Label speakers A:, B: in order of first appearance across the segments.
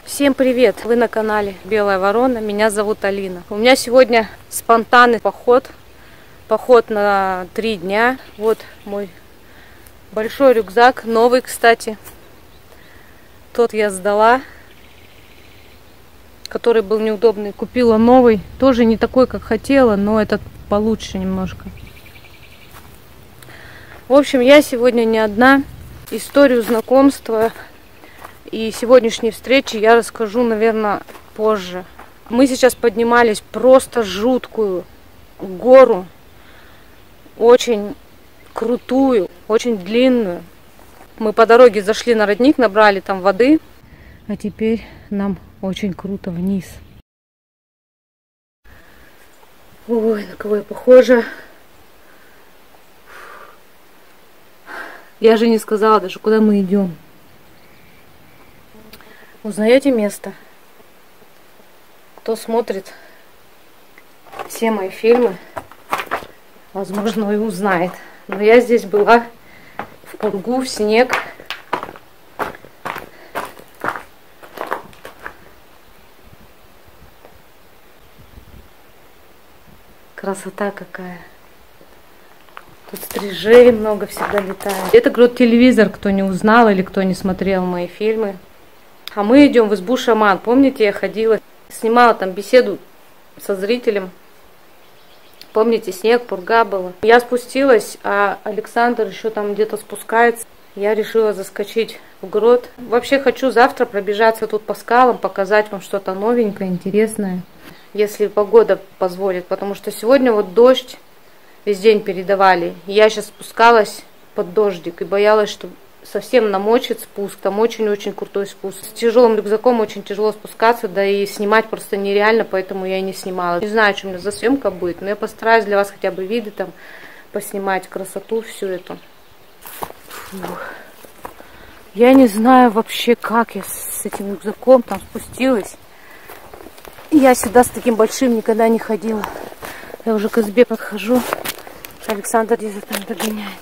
A: Всем привет! Вы на канале Белая Ворона, меня зовут Алина. У меня сегодня спонтанный поход на 3 дня. Вот мой большой рюкзак, новый, кстати. Тот я сдала, который был неудобный. Купила новый, тоже не такой, как хотела, но этот получше немножко. В общем, я сегодня не одна. Историю знакомства и сегодняшней встречи я расскажу, наверное, позже. Мы сейчас поднимались просто жуткую гору, очень крутую, очень длинную. Мы по дороге зашли на родник, набрали там воды, а теперь нам очень круто вниз. Ой, на кого я похожа. Я же не сказала даже, куда мы идем. Узнаете место? Кто смотрит все мои фильмы, возможно, и узнает. Но я здесь была в пургу, в снег. Красота какая. Тут стрижей много всегда летает. Это, говорю, телевизор, кто не узнал или кто не смотрел мои фильмы. А мы идем в избу Шаман. Помните, я ходила, снимала там беседу со зрителем. Помните, снег, пурга была. Я спустилась, а Александр еще там где-то спускается. Я решила заскочить в грот. Вообще хочу завтра пробежаться тут по скалам, показать вам что-то новенькое, интересное. Если погода позволит. Потому что сегодня вот дождь весь день передавали. Я сейчас спускалась под дождик и боялась, что совсем намочит спуск. Там очень-очень крутой спуск. С тяжелым рюкзаком очень тяжело спускаться, да и снимать просто нереально, поэтому я и не снимала. Не знаю, что у меня за съемка будет, но я постараюсь для вас хотя бы виды там поснимать, красоту всю эту. Фух. Я не знаю вообще, как я с этим рюкзаком там спустилась. Я сюда с таким большим никогда не ходила. Я уже к избе подхожу. Александр где-то там догоняет.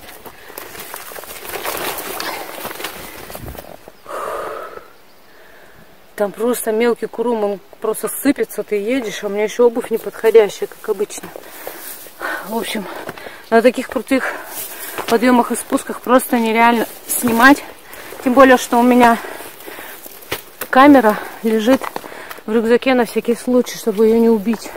A: Там просто мелкий курум, он просто сыпется, ты едешь, а у меня еще обувь неподходящая, как обычно. В общем, на таких крутых подъемах и спусках просто нереально снимать. Тем более, что у меня камера лежит в рюкзаке на всякий случай, чтобы ее не убить.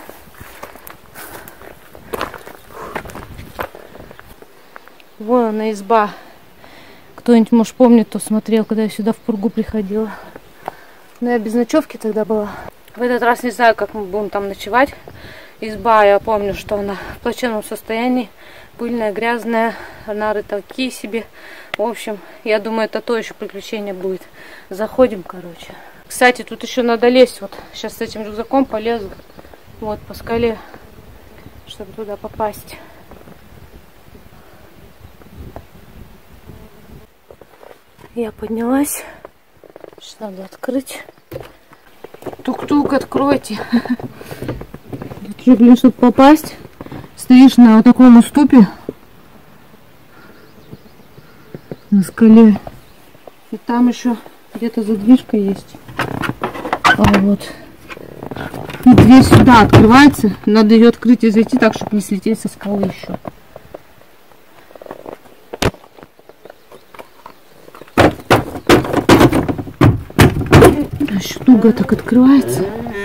A: Вон она, изба. Кто-нибудь, может, помнит, кто смотрел, когда я сюда в пургу приходила. Но я без ночевки тогда была. В этот раз не знаю, как мы будем там ночевать. Изба, я помню, что она в плачевном состоянии. Пыльная, грязная. Нары такие себе. В общем, я думаю, это то еще приключение будет. Заходим, короче. Кстати, тут еще надо лезть. Вот сейчас с этим рюкзаком полезу. Вот по скале, чтобы туда попасть. Я поднялась. Сейчас надо открыть. Тук-тук, откройте. Тут же, блин, чтобы попасть, стоишь на вот таком уступе на скале. И там еще где-то задвижка есть. А вот. И дверь сюда открывается. Надо ее открыть и зайти так, чтобы не слететь со скалы еще. Еще туго так открывается.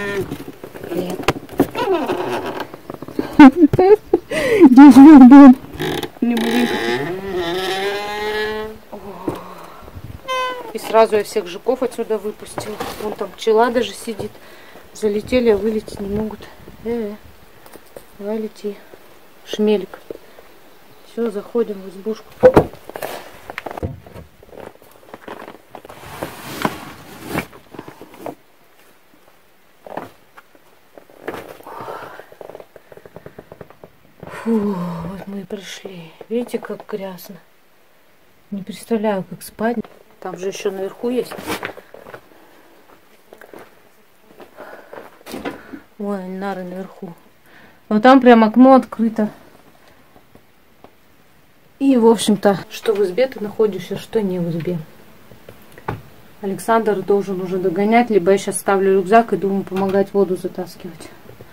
A: Где живет дом? И сразу я всех жуков отсюда выпустила. Вон там пчела даже сидит. Залетели, а вылететь не могут. Давай лети. Шмелик. Все, заходим в избушку. Фу, вот мы и пришли. Видите, как грязно. Не представляю, как спать. Там же еще наверху есть. Ой, нары наверху. Вот там прям окно открыто. И, в общем-то, что в избе ты находишься, что не в избе. Александр должен уже догонять, либо я сейчас ставлю рюкзак и думаю помогать воду затаскивать.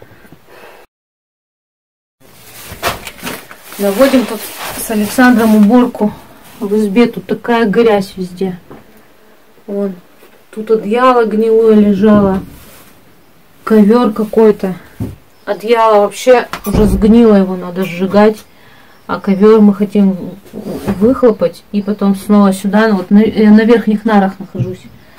A: Наводим тут с Александром уборку в избе. Тут такая грязь везде. Вон. Тут одеяло гнилое лежало. Ковер какой-то. Одеяло вообще уже сгнило, его надо сжигать. А ковер мы хотим выхлопать и потом снова сюда. Вот я на верхних нарах нахожусь.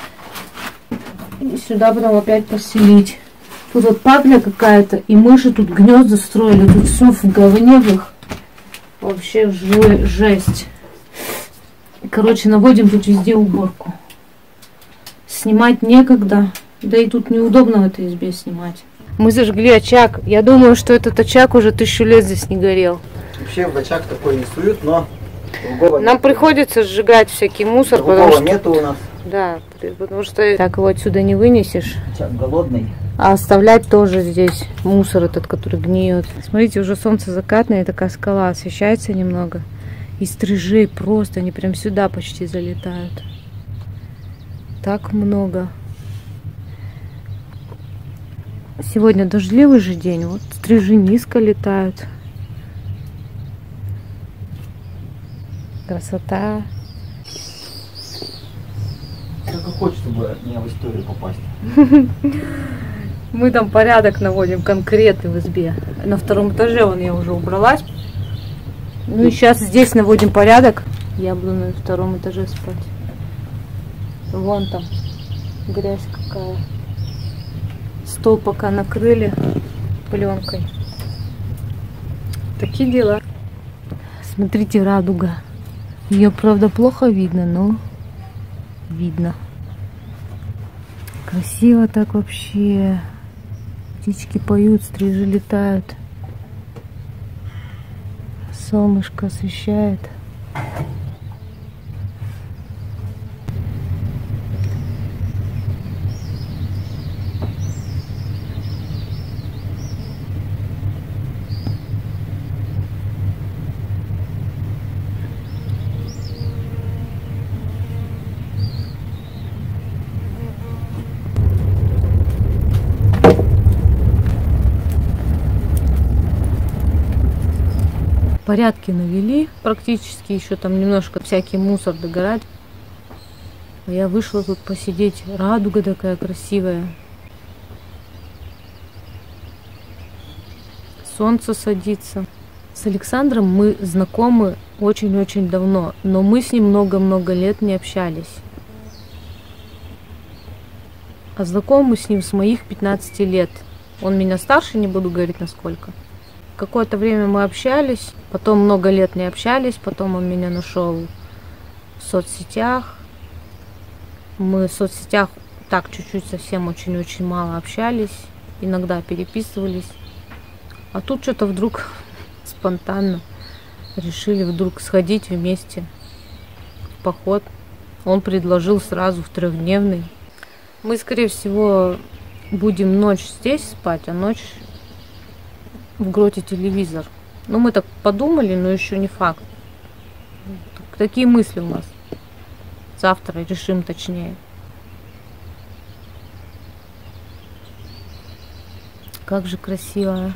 A: И сюда потом опять поселить. Тут вот папля какая-то, и мыши тут гнезда строили. Тут все в говне в их. Вообще жесть. Короче, наводим тут везде уборку. Снимать некогда. Да и тут неудобно в этой избе снимать. Мы зажгли очаг. Я думаю, что этот очаг уже 1000 лет здесь не горел.
B: Вообще в очаг такой не суют, но другого
A: нам приходится сжигать всякий мусор,
B: другого
A: потому что...
B: нету у нас.
A: Да, потому что так его отсюда не вынесешь.
B: Очаг голодный.
A: А оставлять тоже здесь мусор этот, который гниет. Смотрите, уже солнце закатное, такая скала освещается немного. И стрижей просто, они прям сюда почти залетают. Так много. Сегодня дождливый же день, вот стрижи низко летают. Красота.
B: Как хочешь, чтобы не в историю попасть.
A: Мы там порядок наводим конкретный в избе. На 2-м этаже вон я уже убралась. Ну и сейчас здесь наводим порядок. Я буду на 2-м этаже спать. Вон там грязь какая. Стол пока накрыли пленкой. Такие дела. Смотрите, радуга. Ее, правда, плохо видно, но видно. Красиво так вообще. Птички поют, стрижи летают. Солнышко освещает. Порядки навели, практически еще там немножко всякий мусор догорать. А я вышла тут посидеть. Радуга такая красивая. Солнце садится. С Александром мы знакомы очень-очень давно, но мы с ним много-много лет не общались. А знакомы с ним с моих 15 лет. Он меня старше, не буду говорить насколько. Какое-то время мы общались, потом много лет не общались, потом он меня нашел в соцсетях. Мы в соцсетях так чуть-чуть совсем очень-очень мало общались, иногда переписывались. А тут что-то вдруг спонтанно решили вдруг сходить вместе в поход. Он предложил сразу в 3-дневный. Мы, скорее всего, будем ночь здесь спать, а ночь в гроте телевизор. Ну, мы так подумали, но еще не факт. Такие мысли у нас. Завтра решим точнее. Как же красиво.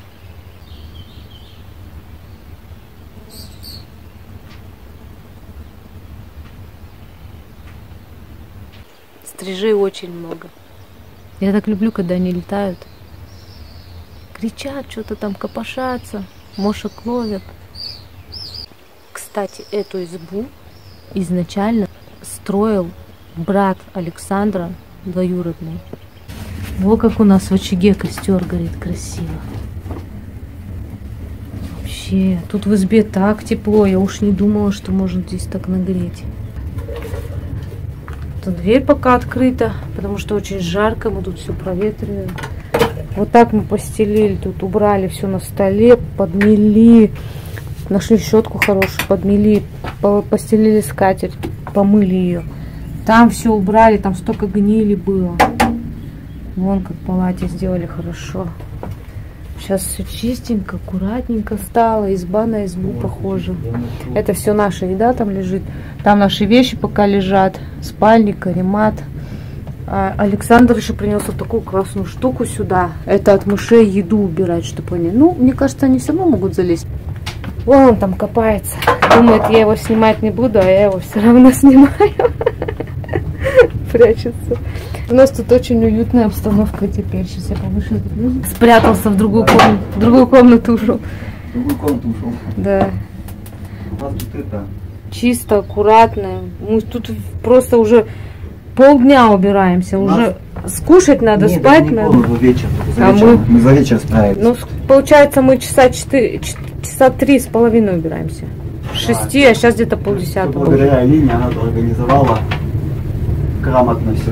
A: Стрижей очень много. Я так люблю, когда они летают. Кричат, что-то там копошатся, мошек ловят. Кстати, эту избу изначально строил брат Александра, двоюродный. Вот как у нас в очаге костер горит красиво. Вообще, тут в избе так тепло, я уж не думала, что можно здесь так нагреть. Тут дверь пока открыта, потому что очень жарко, мы тут все проветриваем. Вот так мы постелили, тут убрали все на столе, подмели, нашли щетку хорошую, подмели, постелили скатерть, помыли ее. Там все убрали, там столько гнили было. Вон как в палате сделали хорошо. Сейчас все чистенько, аккуратненько стало, изба на избу похожа. Это все наша еда там лежит. Там наши вещи пока лежат, спальник, каремат. Александр еще принес вот такую классную штуку сюда. Это от мышей еду убирать, чтобы они... Ну, мне кажется, они все равно могут залезть. Вон он там копается. Думает, я его снимать не буду, а я его все равно снимаю. Прячется. У нас тут очень уютная обстановка теперь. Сейчас я повыше спрятался в другую комнату. В другую комнату ушел.
B: В другую комнату ушел.
A: Да.
B: У нас тут это...
A: Чисто, аккуратно. Мы тут просто уже полдня убираемся. Уже скушать надо,
B: Нет,
A: спать надо.
B: Вечер,
A: А
B: мы за вечер справились.
A: Ну, получается, мы часа 3 с половиной убираемся. 6, а сейчас где-то полдесятого.
B: Благодаря Алине она организовала грамотно все.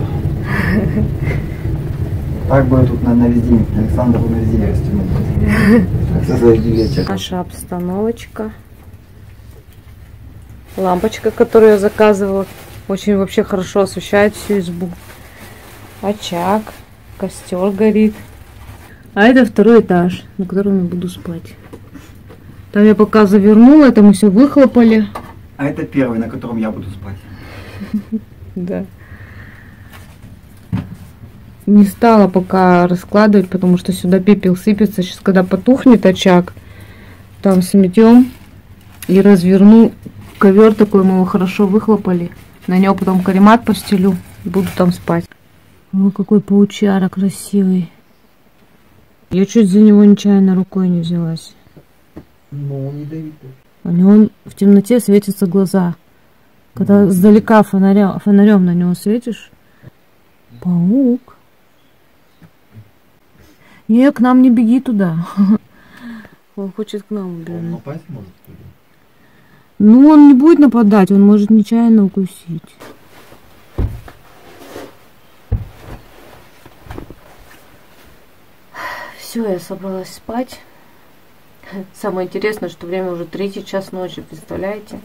B: Так бы тут на весь день. Александр на весь день растянул. За вечер.
A: Наша обстановочка. Лампочка, которую я заказывала, очень вообще хорошо освещает всю избу. Очаг, костер горит. А это второй этаж, на котором я буду спать. Там я пока завернула, это мы все выхлопали.
B: А это первый, на котором я буду спать.
A: Да. Не стала пока раскладывать, потому что сюда пепел сыпется. Сейчас, когда потухнет очаг, там сметем и разверну. Ковер такой мы его хорошо выхлопали. На него потом каремат постелю. Буду там спать. Ой, какой паучара красивый. Я чуть за него нечаянно рукой не взялась.
B: Ну, он ядовитый.
A: У него в темноте светятся глаза. Когда сдалека фонарем на него светишь. Паук. Не, к нам не беги туда. Он хочет к нам убежать.
B: Он напасть может?
A: Ну, он не будет нападать, он может нечаянно укусить. Все, я собралась спать. Самое интересное, что время уже 3 час ночи, представляете?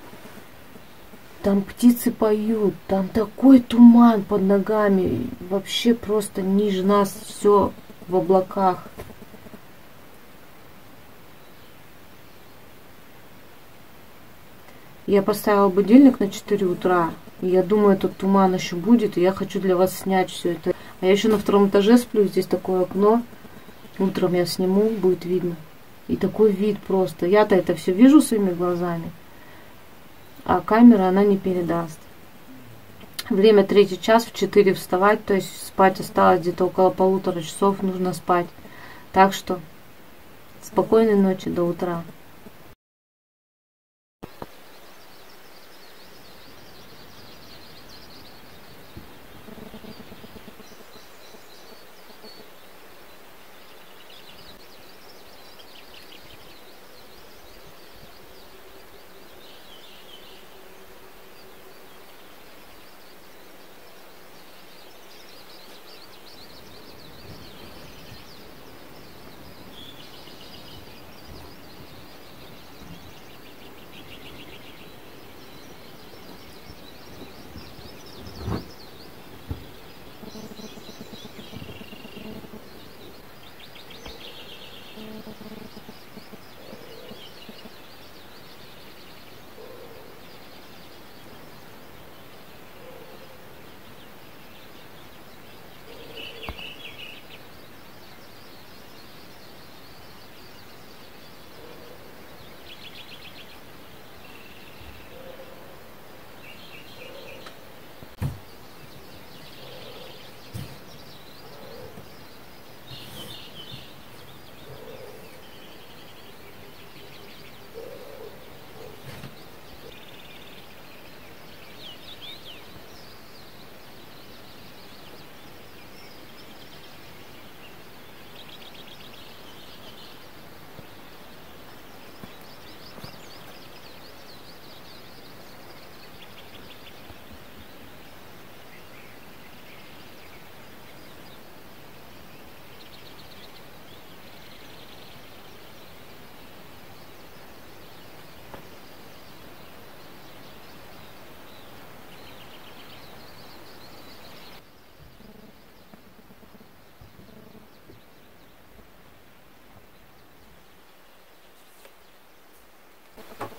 A: Там птицы поют, там такой туман под ногами. Вообще просто ниже нас все в облаках. Я поставила будильник на 4 утра. И я думаю, этот туман еще будет, и я хочу для вас снять все это. А я еще на 2-м этаже сплю, здесь такое окно. Утром я сниму, будет видно. И такой вид просто. Я-то это все вижу своими глазами, а камера она не передаст. Время 3 час, в 4 вставать, то есть спать осталось где-то около 1,5 часов, нужно спать. Так что спокойной ночи, до утра.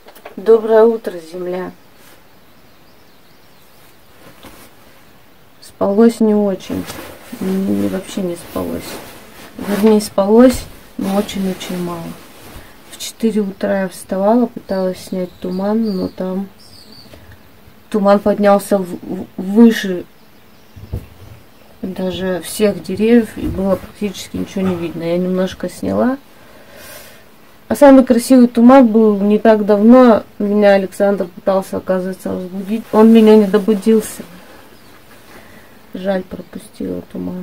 A: Доброе утро, земля. спалось не очень. Мне вообще не спалось. Вернее, спалось, но очень-очень мало. В 4 утра я вставала, пыталась снять туман, но там туман поднялся выше даже всех деревьев, и было практически ничего не видно. Я немножко сняла. А самый красивый туман был не так давно. Меня Александр пытался, оказывается, разбудить. Он меня не добудился. Жаль, пропустила туман.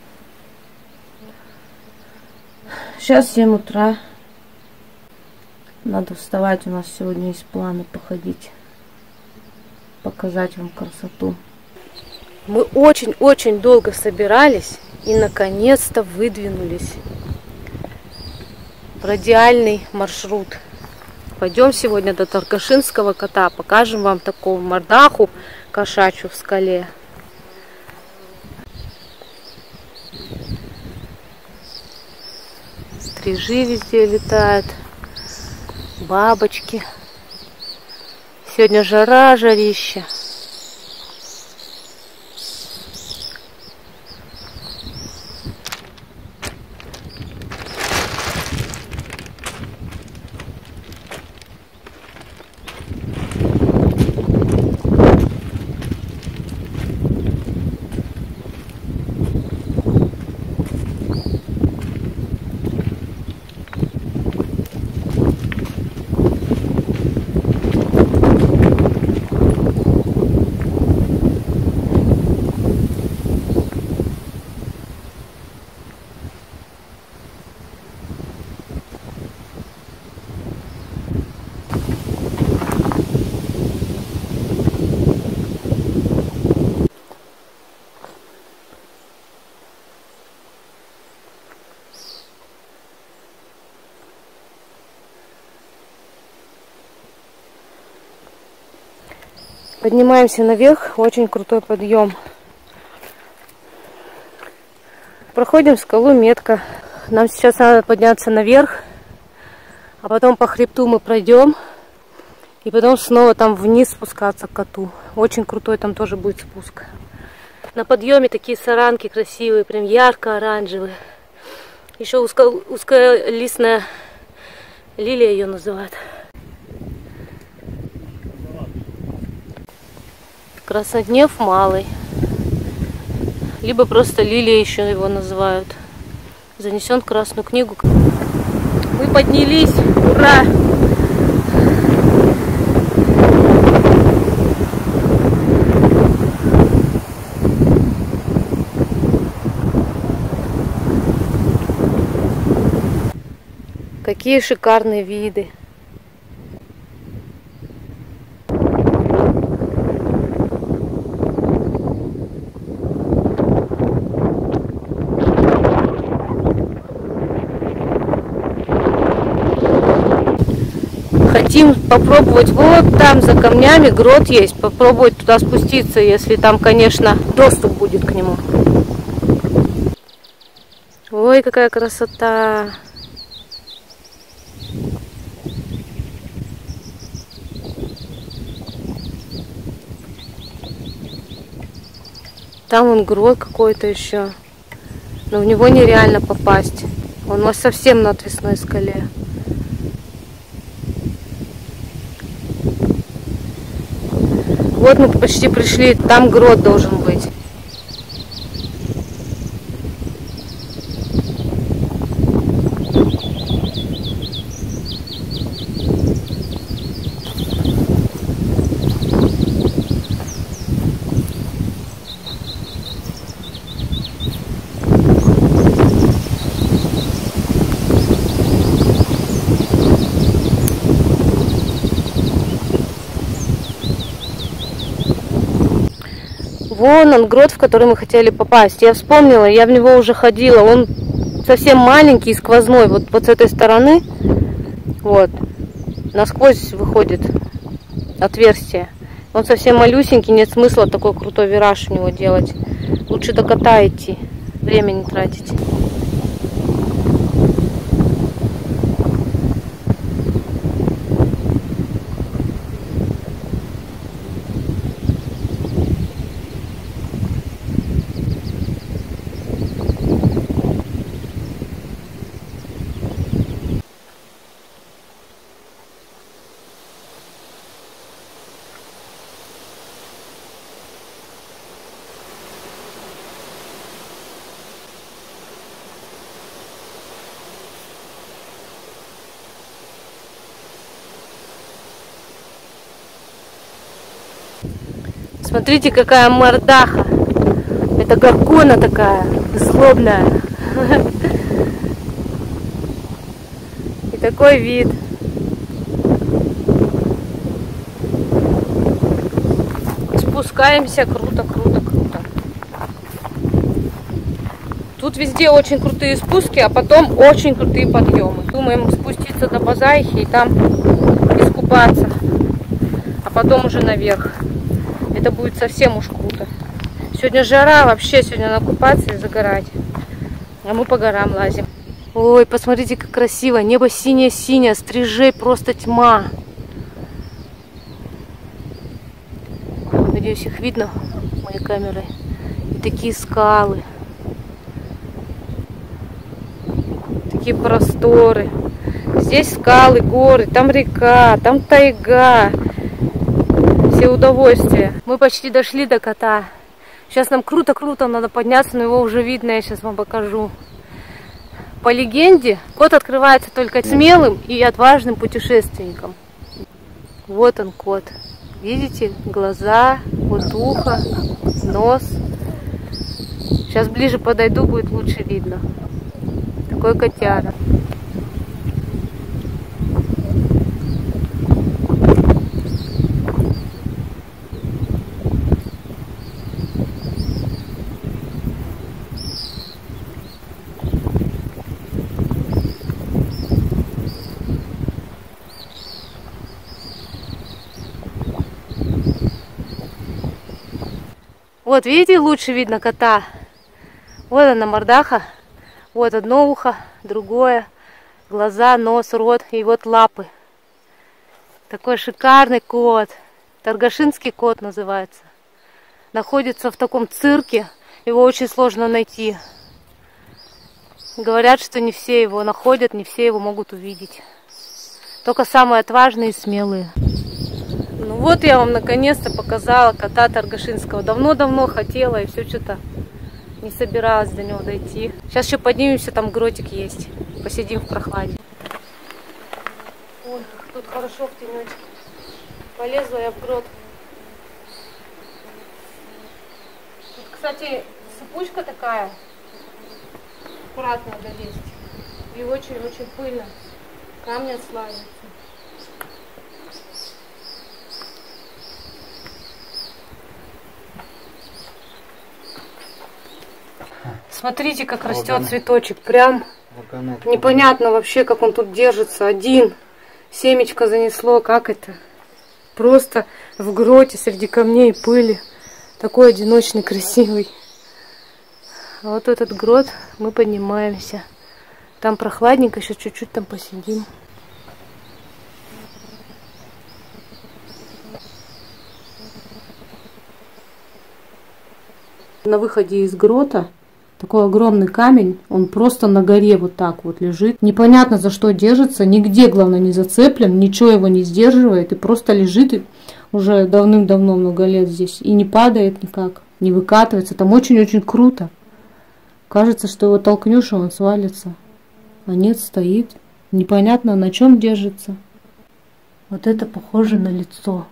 A: Сейчас 7 утра. Надо вставать. У нас сегодня есть планы походить. Показать вам красоту. Мы очень-очень долго собирались и наконец-то выдвинулись. В радиальный маршрут. Пойдем сегодня до Таркашинского кота. Покажем вам такую мордаху кошачью в скале. Стрижи везде летают. Бабочки. Сегодня жара, жарища. Поднимаемся наверх, очень крутой подъем. Проходим скалу метко. Нам сейчас надо подняться наверх, а потом по хребту мы пройдем, и потом снова там вниз спускаться к коту. Очень крутой там тоже будет спуск. На подъеме такие саранки красивые, прям ярко-оранжевые. Еще узколистная лилия ее называют. Красноднев малый. Либо просто лилия еще его называют. Занесен в Красную книгу. Мы поднялись! Ура! Какие шикарные виды! Хотим попробовать вот там за камнями грот есть, попробовать туда спуститься, если там, конечно, доступ будет к нему. Ой, какая красота! Там вон грот какой-то еще, но в него нереально попасть. Он у нас совсем на отвесной скале. Вот мы почти пришли, там грот должен быть. Вон он, грот, в который мы хотели попасть. Я вспомнила, я в него уже ходила. Он совсем маленький, сквозной. Вот с этой стороны, вот, насквозь выходит отверстие. Он совсем малюсенький, нет смысла такой крутой вираж в него делать. Лучше до кота идти, время не тратить. Смотрите, какая мордаха. Это горгона такая, злобная. И такой вид. Спускаемся круто, круто, круто. Тут везде очень крутые спуски, а потом очень крутые подъемы. Думаем спуститься до Базайхи и там искупаться. А потом уже наверх. Это будет совсем уж круто. Сегодня жара, вообще сегодня надо купаться и загорать. А мы по горам лазим. Ой, посмотрите, как красиво. Небо синее-синее, стрижей просто тьма. Надеюсь, их видно моей камерой. И такие скалы. Такие просторы. Здесь скалы, горы, там река, там тайга. Все удовольствия. Мы почти дошли до кота. Сейчас нам круто-круто надо подняться, но его уже видно, я сейчас вам покажу. По легенде, кот открывается только смелым и отважным путешественникам. Вот он, кот. Видите? Глаза, вот ухо, нос. Сейчас ближе подойду, будет лучше видно. Такой котяра. Вот, видите, лучше видно кота. Вот она, мордаха. Вот одно ухо, другое. Глаза, нос, рот и вот лапы. Такой шикарный кот. Таргашинский кот называется. Находится в таком цирке. Его очень сложно найти. Говорят, что не все его находят, не все его могут увидеть. Только самые отважные и смелые. Ну вот я вам наконец-то показала кота Таргашинского. Давно-давно хотела и все что-то не собиралась до него дойти. Сейчас еще поднимемся, там гротик есть. Посидим в прохладе. Ой, тут хорошо в тенечке. Полезла я в грот. Тут, кстати, сыпучка такая. Аккуратно надо лезть. И очень-очень пыльно. Камни отслаиваются. Смотрите, как растет цветочек. Прям непонятно вообще, как он тут держится. Один. Семечко занесло. Как это? Просто в гроте среди камней и пыли. Такой одиночный, красивый. А вот этот грот мы поднимаемся. Там прохладненько. Сейчас чуть-чуть там посидим. На выходе из грота такой огромный камень, он просто на горе вот так вот лежит. Непонятно, за что держится, нигде, главное, не зацеплен, ничего его не сдерживает, и просто лежит и уже давным-давно много лет здесь. И не падает никак, не выкатывается. Там очень-очень круто. Кажется, что его толкнешь, и он свалится. А нет, стоит. Непонятно, на чем держится. Вот это похоже на лицо.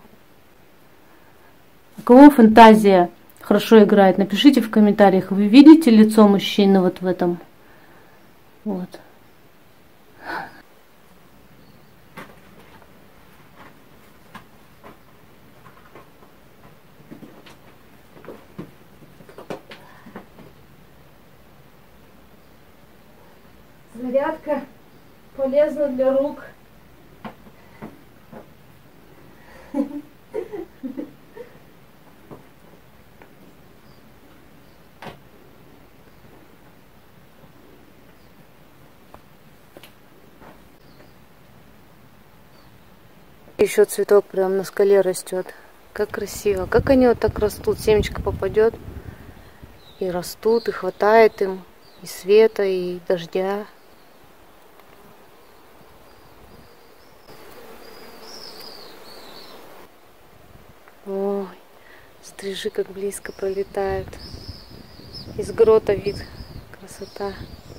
A: У кого фантазия хорошо играет, напишите в комментариях, вы видите лицо мужчины вот в этом. Вот. Зарядка полезна для рук. Еще цветок прям на скале растет. Как красиво. Как они вот так растут. Семечко попадет. И растут, и хватает им и света, и дождя. Ой, стрижи как близко пролетают. Из грота вид. Красота.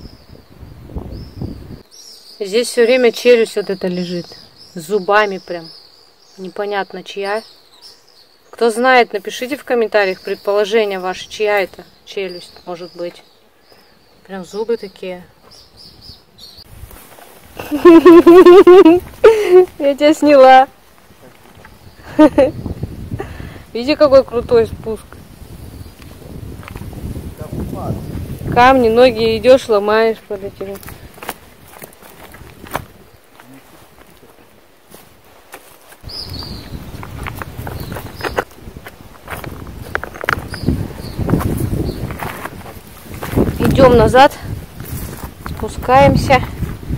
A: Здесь все время челюсть вот эта лежит. С зубами прям. Непонятно чья. Кто знает, напишите в комментариях предположение ваше, чья это челюсть может быть. Прям зубы такие. Я тебя сняла. Видите, какой крутой спуск. Камни, ноги идешь, ломаешь под этим. Идем назад, спускаемся.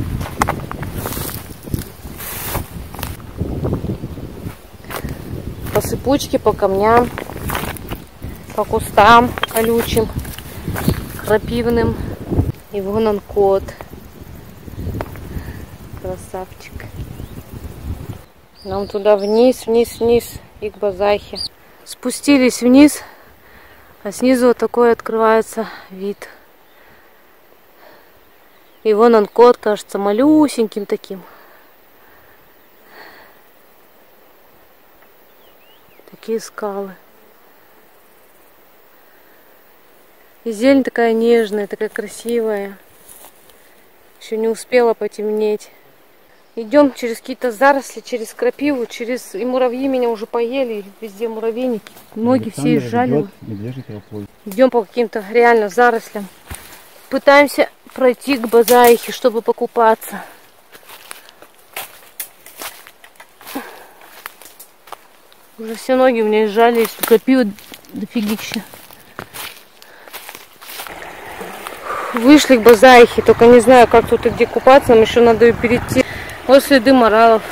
A: По сыпучке, по камням, по кустам колючим, крапивным. И вон он кот. Красавчик. Нам туда вниз, вниз, вниз и к Базайхе. Спустились вниз, а снизу вот такой открывается вид. И вон он кот, кажется, малюсеньким таким. Такие скалы. И зелень такая нежная, такая красивая. Еще не успела потемнеть. Идем через какие-то заросли, через крапиву, через... И муравьи меня уже поели, везде муравейники. Ноги все изжали. Идем по каким-то реально зарослям. Пытаемся пройти к Базайхе, чтобы покупаться. Уже все ноги у меня изжались, крапива дофигища. Вышли к Базайхе, только не знаю, как тут и где купаться, нам еще надо и перейти. Вот следы моралов.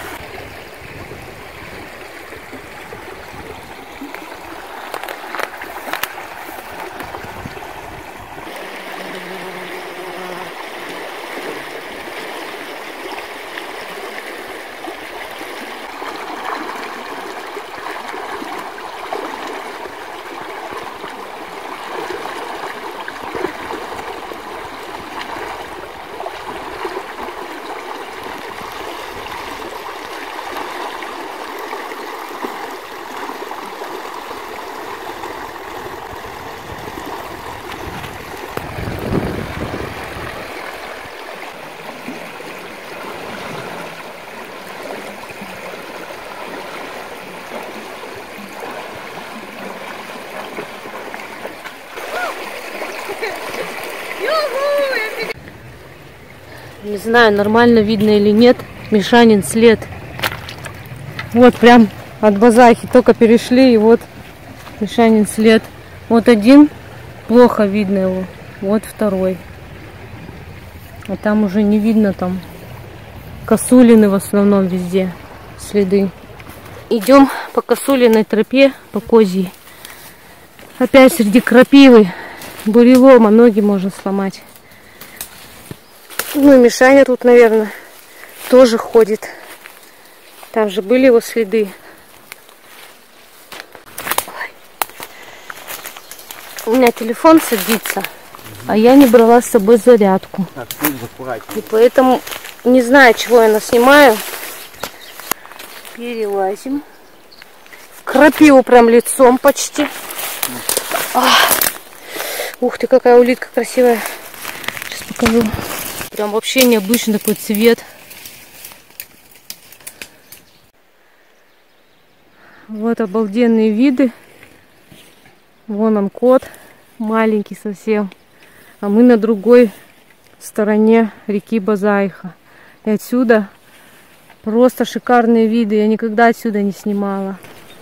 A: Не знаю, нормально видно или нет. Мишанин след. Вот прям от Базайхи только перешли, и вот Мишанин след. Вот один, плохо видно его. Вот второй. А там уже не видно, там косулины в основном везде следы. Идем по косулиной тропе, по козьей. Опять среди крапивы, бурелома, ноги можно сломать. Ну и Мишаня тут, наверное, тоже ходит. Там же были его следы. Ой. У меня телефон садится, а я не брала с собой зарядку. И поэтому не знаю, чего я наснимаю. Перелазим. В крапиву прям лицом почти. Ух ты, какая улитка красивая. Сейчас покажу. Прям вообще необычный такой цвет. Вот обалденные виды. Вон он кот, маленький совсем. А мы на другой стороне реки Базайха. И отсюда просто шикарные виды. Я никогда отсюда не снимала.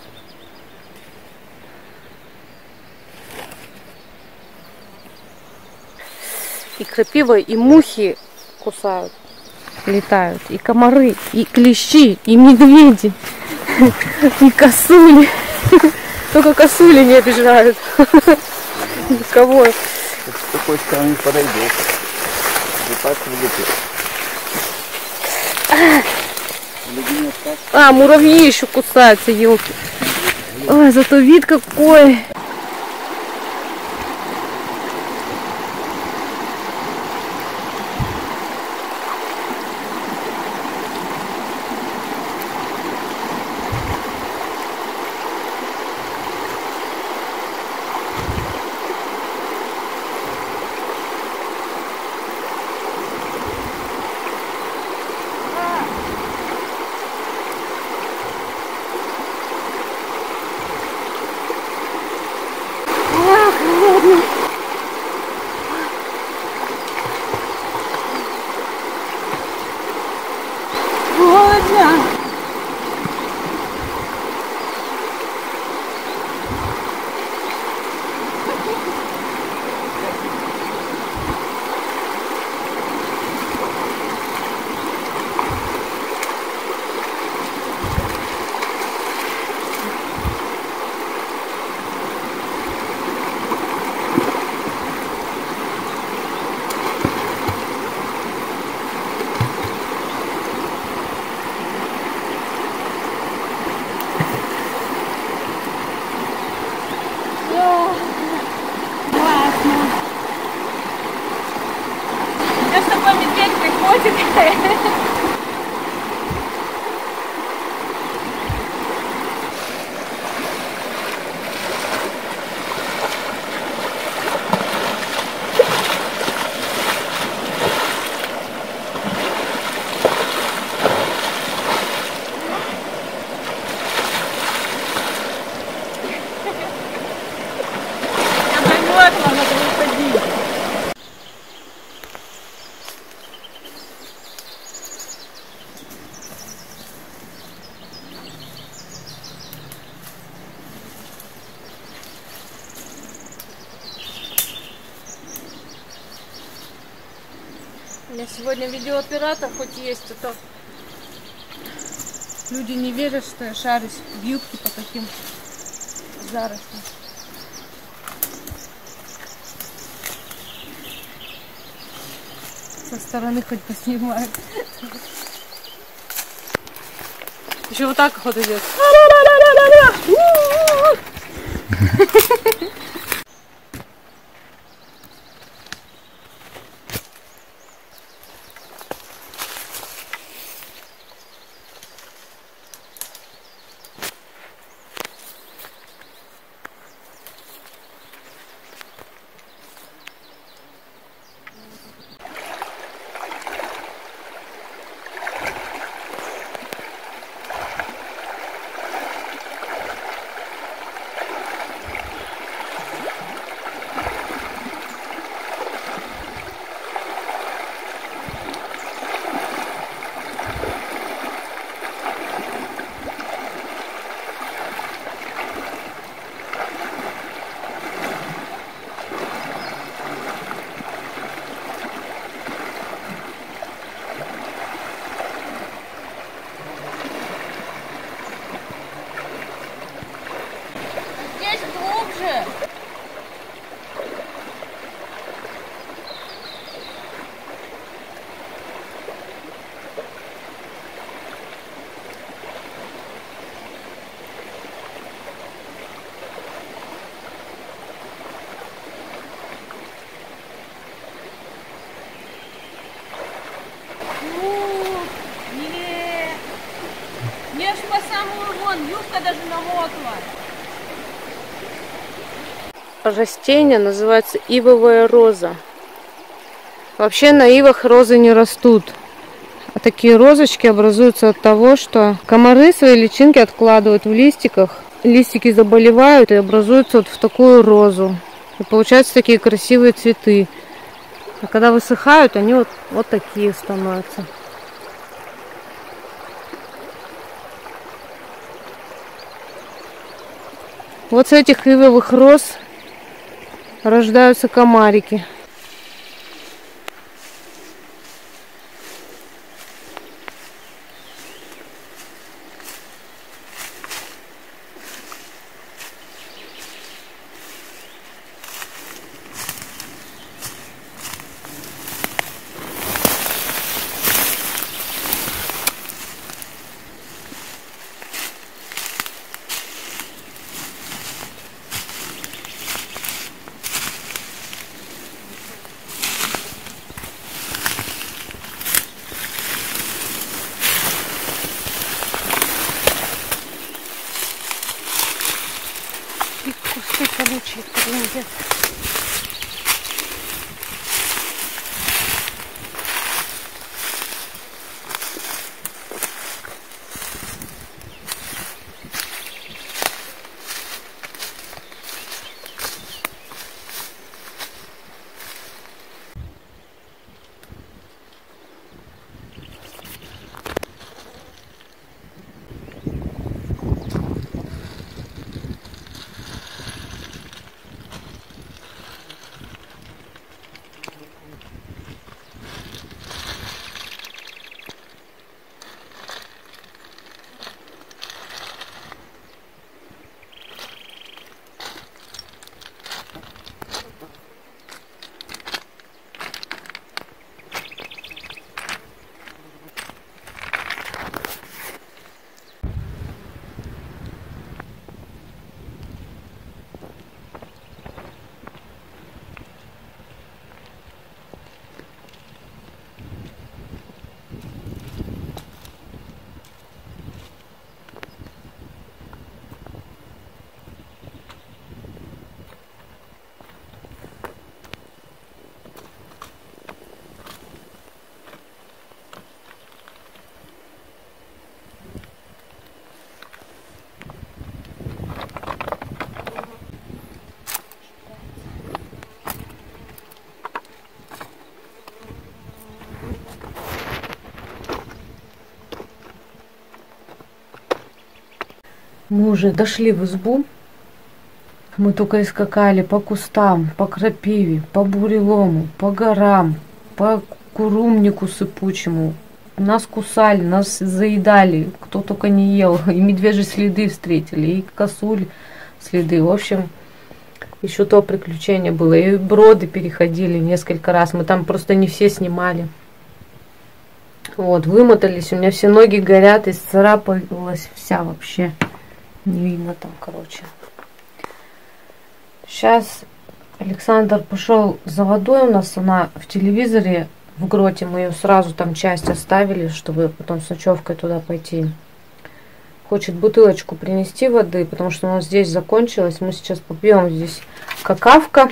A: И крапива, и мухи кусают, летают, и комары, и клещи, и медведи, и косули. Только косули не обижают. Никого.
B: С такой стороны подойдет.
A: А, муравьи еще кусаются, елки. Ой, зато вид какой. котик. У меня сегодня видеооператор хоть есть, а то люди не верят, что я шарюсь в юбке по таким зарослям. Со стороны хоть поснимают. Еще вот так охота идет. Я ж по самую вон, юбка даже намокла. Растение называется ивовая роза. Вообще на ивах розы не растут. А такие розочки образуются от того, что комары свои личинки откладывают в листиках. Листики заболевают и образуются вот в такую розу. И получаются такие красивые цветы. А когда высыхают, они вот такие становятся. Вот с этих ивовых роз рождаются комарики. Кусты колючие, блин. Мы уже дошли в избу. Мы только искакали по кустам, по крапиве, по бурелому, по горам, по курумнику сыпучему. Нас кусали, нас заедали, кто только не ел. И медвежьи следы встретили, и косуль следы. В общем, еще то приключение было. И броды переходили несколько раз. Мы там просто не все снимали. Вот, вымотались. У меня все ноги горят, и исцарапалась вся вообще. Не видно там, короче. Сейчас Александр пошел за водой. У нас она в телевизоре в гроте. Мы ее сразу там часть оставили, чтобы потом с ночевкой туда пойти. Хочет бутылочку принести воды, потому что у нас здесь закончилось. Мы сейчас попьем здесь какавка.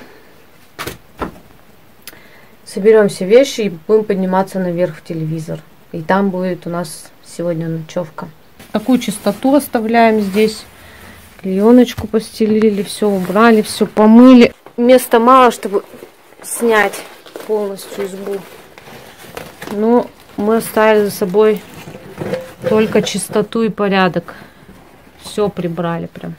A: Соберем все вещи и будем подниматься наверх в телевизор. И там будет у нас сегодня ночевка. Такую чистоту оставляем здесь. Клееночку постелили, все убрали, все помыли. Места мало, чтобы снять полностью избу. Но мы оставили за собой только чистоту и порядок. Все прибрали прям.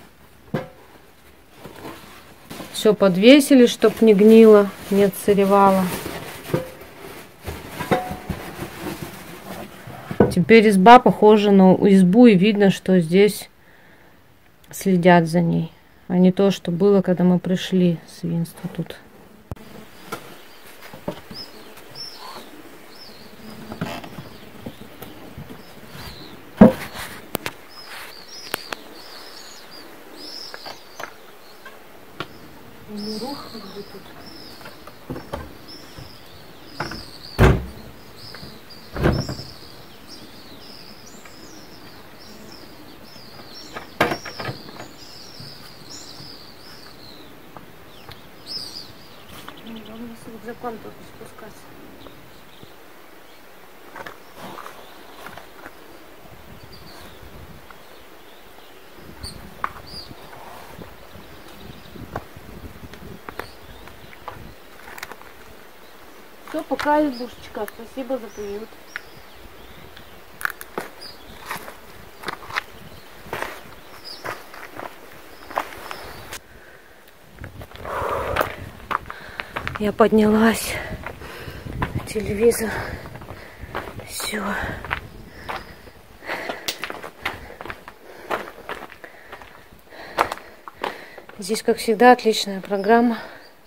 A: Все подвесили, чтоб не гнило, не отсыревало. Теперь изба похожа на избу, и видно, что здесь следят за ней. А не то, что было, когда мы пришли. Свинство тут. Закон тут спускаться. Все, пока, избушечка. Спасибо за приют. Я поднялась, телевизор, все. Здесь, как всегда, отличная программа.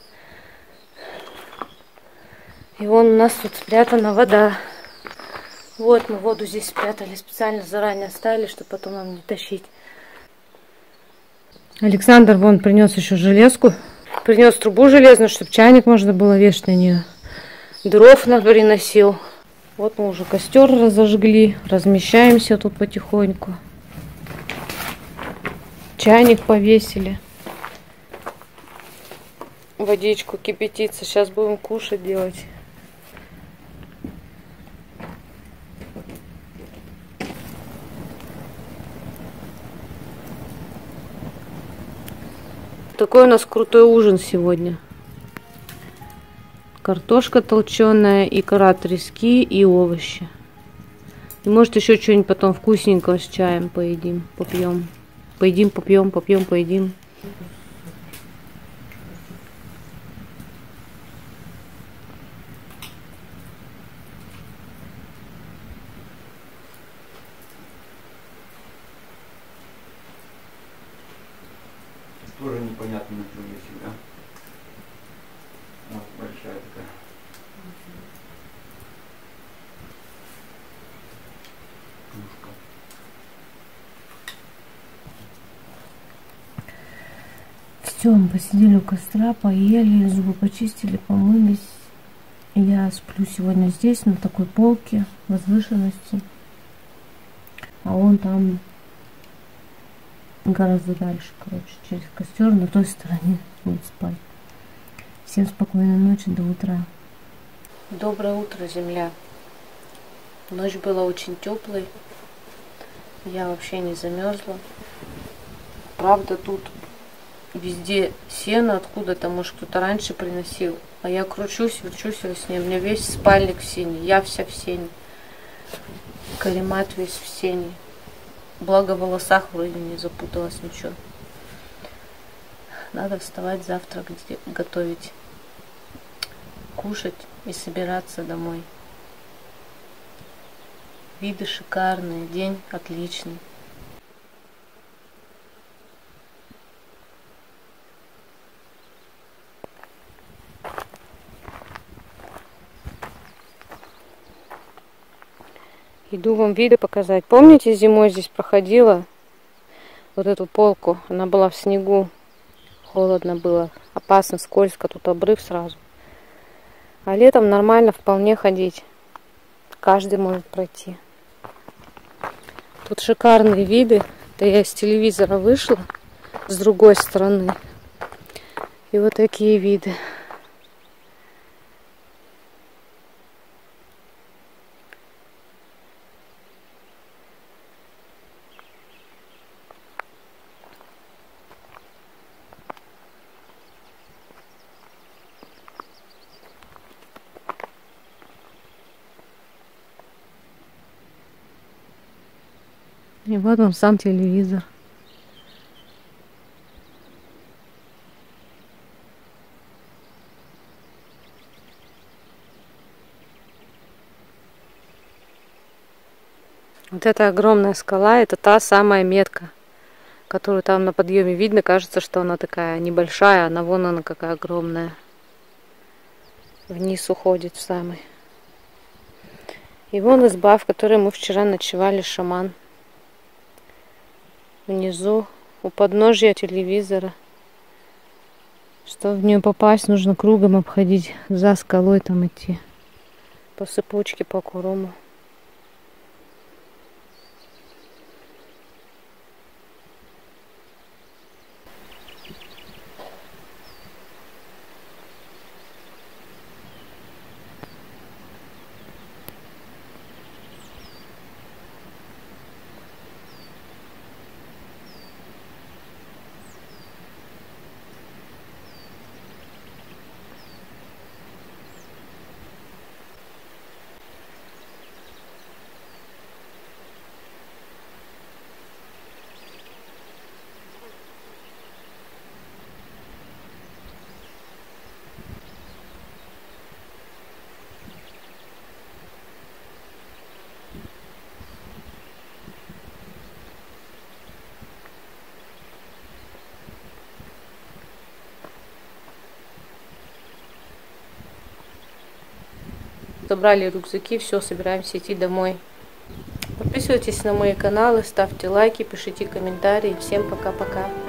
A: И вон у нас тут спрятана вода. Вот мы воду здесь спрятали, специально заранее оставили, чтобы потом нам не тащить. Александр вон принес еще железку. Принес трубу железную, чтобы чайник можно было вешать на нее. Дров приносил. Вот мы уже костер разожгли. Размещаемся тут потихоньку. Чайник повесили. Водичку кипятиться. Сейчас будем кушать делать. Такой у нас крутой ужин сегодня. Картошка толченая, икра трески и овощи. И может еще что-нибудь потом вкусненького с чаем поедим, попьем. Поедим, попьем, попьем, поедим.
B: Тоже непонятно на чем себя. Вот большая такая. Кружка.
A: Все, мы посидели у костра, поели, зубы почистили, помылись. Я сплю сегодня здесь, на такой полке, возвышенности. А он там гораздо дальше, короче, через костер на той стороне будет спать. Всем спокойной ночи, до утра. Доброе утро, земля. Ночь была очень теплой. Я вообще не замерзла. Правда, тут везде сено откуда-то, может, кто-то раньше приносил. А я кручусь, верчусь во сне. У меня весь спальник в сене, я вся в сене. Каремат весь в сене. Благо в волосах вроде не запуталась ничего. Надо вставать завтра, готовить, кушать и собираться домой. Виды шикарные, день отличный. Иду вам виды показать. Помните, зимой здесь проходила вот эту полку? Она была в снегу. Холодно было. Опасно, скользко. Тут обрыв сразу. А летом нормально вполне ходить. Каждый может пройти. Тут шикарные виды. Это я из телевизора вышла с другой стороны. И вот такие виды. И вот он сам телевизор. Вот эта огромная скала, это та самая метка, которую там на подъеме видно. Кажется, что она такая небольшая, а вон она какая огромная. Вниз уходит в самый. И вон изба, в которой мы вчера ночевали, шаман. Внизу, у подножья телевизора. Чтобы в нее попасть, нужно кругом обходить, за скалой там идти. По сыпучке, по курому. Собрали рюкзаки, все, собираемся идти домой. Подписывайтесь на мои каналы, ставьте лайки, пишите комментарии. Всем пока-пока.